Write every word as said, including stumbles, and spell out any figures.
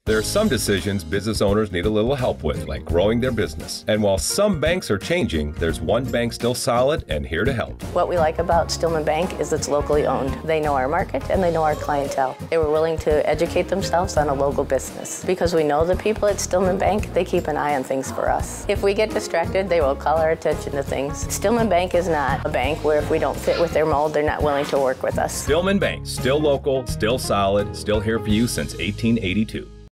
There are some decisions business owners need a little help with, like growing their business. And while some banks are changing, there's one bank still solid and here to help. What we like about Stillman Bank is it's locally owned. They know our market and they know our clientele. They were willing to educate themselves on a local business. Because we know the people at Stillman Bank, they keep an eye on things for us. If we get distracted, they will call our attention to things. Stillman Bank is not a bank where if we don't fit with their mold, they're not willing to work with us. Stillman Bank, still local, still solid, still here for you since eighteen eighty-two.